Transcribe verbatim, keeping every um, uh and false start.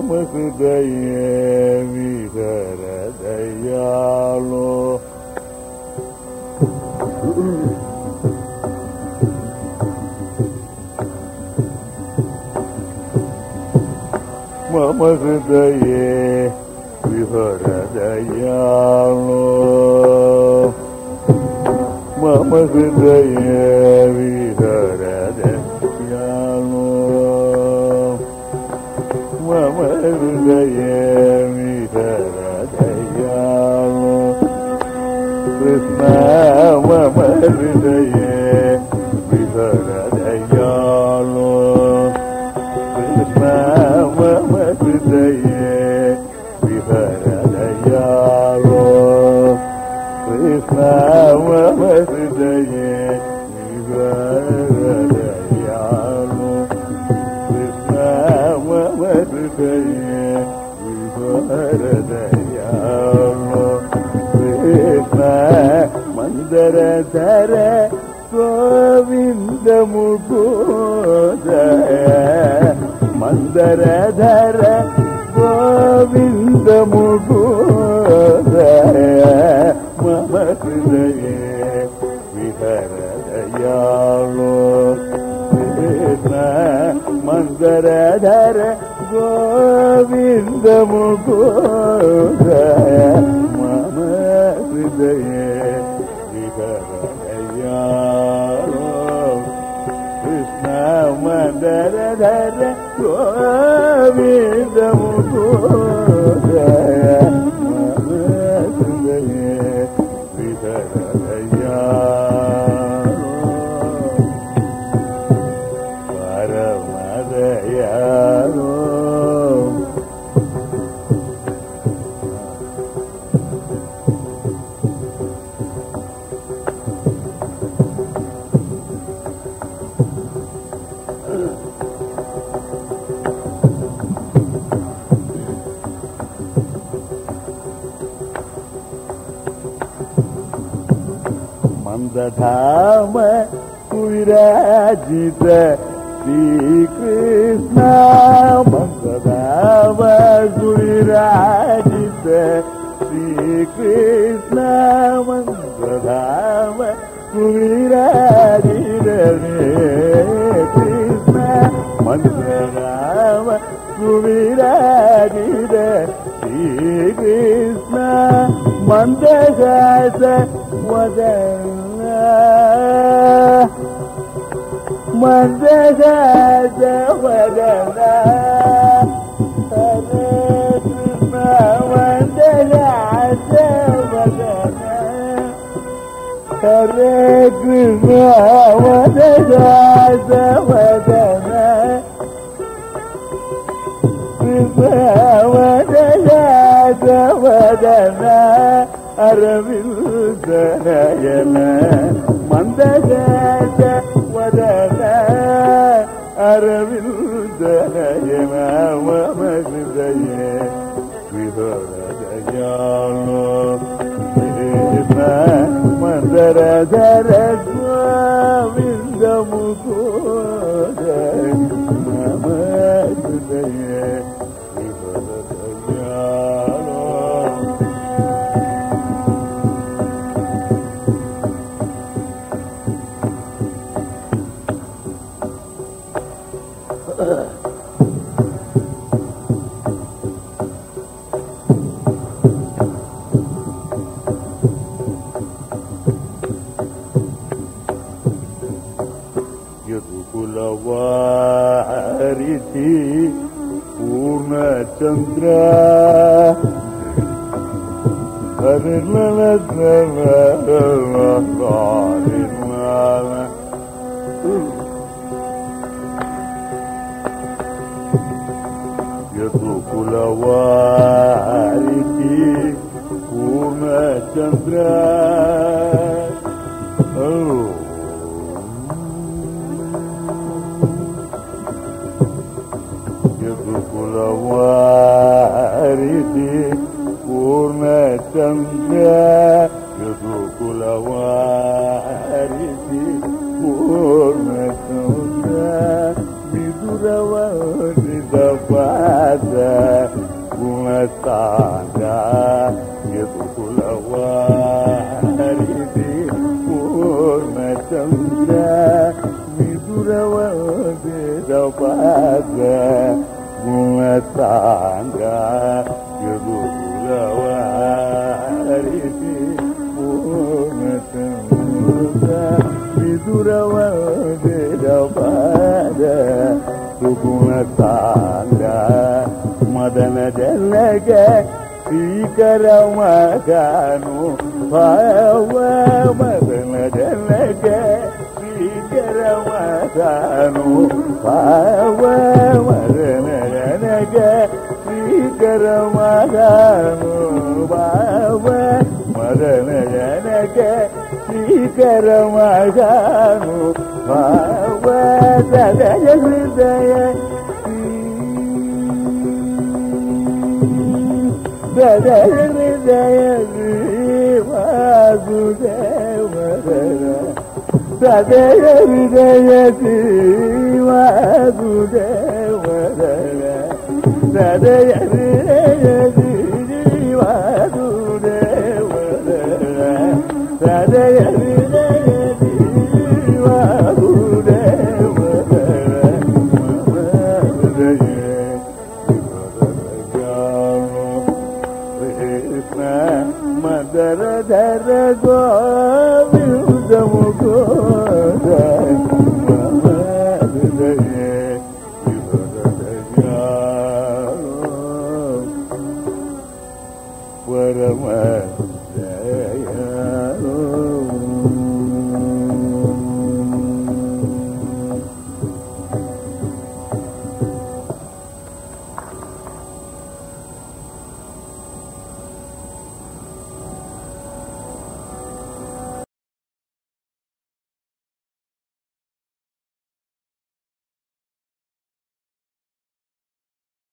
மமசுதையே விகரதையாளோ மமசுதையே விகரதையாளோ மமசுதையே விகரதையாளோ மமசுதையே விகரதையாளோ கிருஷ்ண மமசுதையே விகரதையாளோ கிருஷ்ண மமசுதையே விகரதையாளோ கிருஷ்ண மமசுதையே விகரதையாளோ கிருஷ்ண மமசுதையே விகரதையாளோ கிருஷ்ண மந்தரதர கோவிந்த முகோதய மந்தரதர கோவிந்த முகோதய மமசுதையே விகரதையாளோ கிருஷ்ண மந்தரதர கோவிந்த முகோதய மமசுதையே விகரதையாளோ கிருஷ்ண மந்தரதர கோவிந்த முகோதய மமசுதையே விகரதையாளோ பரமதயாளோ மந்ததாம குவிராஜித ஸ்ரீ கிருஷ்ண மந்ததாம குவிராஜித ஸ்ரீ கிருஷ்ண மந்ததாம குவிராஜித கிருஷ்ண மந்ததாம குவிராஜித ஸ்ரீ கிருஷ்ண மந்தகாச வதன மந்தகாச வதன ஹரே கிருஷ்ண மந்தகாச வதன ஹரே கிருஷ்ண மந்தகாச வதன கிருஷ்ண மந்தகாச வதன அரவிந்த நயன மந்தகாச வதன அரவிந்த நயன மமசுதையே விகரதையாளோ கிருஷ்ண மந்தரதர கோவிந்த முகோதய மமசுதையே விகரதையாளோ ಯದುಕುಲವಾರಿತಿ ಪೂರ್ಣಚಂದ್ರ ಹರಿರ್ಲಲ ಯದುಕುಲವಾರಿತಿ ಪೂರ್ಣಚಂದ್ರ ಯದುಕುಲವಾರಿತಿ ಪೂರ್ಣಚಂದ್ರ ಯದುಕುಲವಾರಿತಿ ಪೂರ್ಣಚಂದ್ರ ಸಾಂದ್ರ ಯದುಕುಲವಾರಿದಿ ಪೂರ್ಣ ಚಂದ್ರ ವಿದುರವದೇದ ಪಾದ ಗುಣ ಸಾಂದ್ರ ಯದುಕುಲವಾರಿದಿ ಪೂರ್ಣ ಚಂದ್ರ ವಿದುರವದೇದ ಪಾದ ಸುಗುಣ ಸಾಂದ್ರ ಮದನ ಜನಗ ಶ್ರೀಕರ ಮಗನು ಭಾವ ಮದನ ಜನಗ ಶ್ರೀಕರ ಮಗನು ಭಾವ ಮದನ ಜನಗ ಶ್ರೀಕರ ಮಗನು ಭಾವ ಮದನ ಜನಗ ಶ್ರೀಕರ ಮಗನು ಭಾವ ಸದಯ ಹೃದಯ ಸದಯ ಹೃದಯ ವಾಸುದೇವರ ಸದಯ ಹೃದಯ ವಾಸುದೇವರ ಸದಯ ಹೃದಯ